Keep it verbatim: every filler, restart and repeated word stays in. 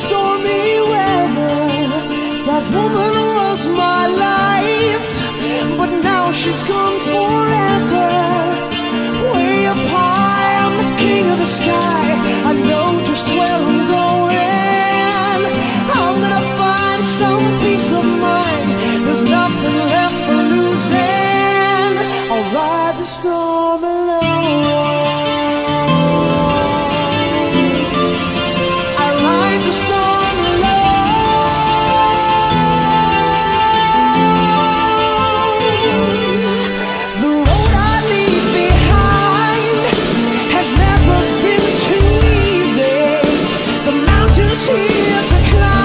stormy weather. That woman was my life, but now she's gone forever. Way up high, I'm the king of the sky. I know just where I'm going. I'm gonna find some peace of mind. There's nothing left for losing. I'll ride the storm alone. I ride the storm alone. The road I leave behind has never been too easy. The mountains here to climb.